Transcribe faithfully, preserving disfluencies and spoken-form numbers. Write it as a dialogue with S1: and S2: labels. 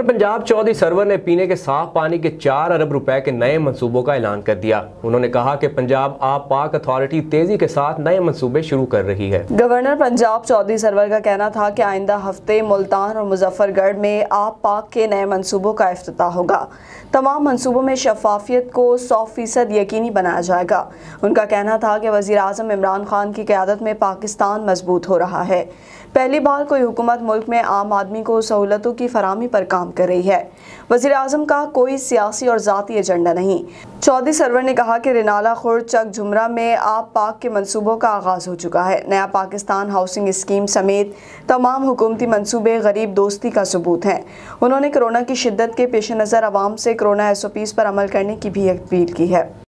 S1: Punjab Chaudhary server ने पीने के साफ पानी के चार अरब रुपए के नए मंसूबों का ऐलान कर दिया। उन्होंने कहा कि पंजाब आब पाक अथॉरिटी तेजी के साथ नए मंसूबे शुरू कर रही है।
S2: गवर्नर पंजाब चौधरी सरवर का कहना था कि आइंदा हफ्ते मुल्तान और मुजफ्फरगढ़ में आब पाक के नए मंसूबों का इफ्तिताह होगा। तमाम मंसूबों में शफाफियत को सौ फीसद यकीनी बनाया जाएगा। उनका कहना था कि वज़ीर आज़म इमरान खान की क़यादत में पाकिस्तान मजबूत हो रहा है। पहली बार कोई हुकूमत मुल्क में आम आदमी को सहूलतों की फराहमी पर काम कर रही है। वज़ीर आज़म का कोई सियासी और ज़ाती एजेंडा नहीं। चौधरी सरवर ने कहा कि रिनाला खुर्द चक झुमरा में आब पाक के मंसूबों का आगाज़ हो चुका है। नया पाकिस्तान हाउसिंग स्कीम समेत तमाम हुकूमती मंसूबे गरीब दोस्ती का सबूत हैं। उन्होंने कोरोना की शिद्दत के पेश नज़र आवाम से कोरोना एस ओ पीज़ पर अमल करने की भी अपील की है।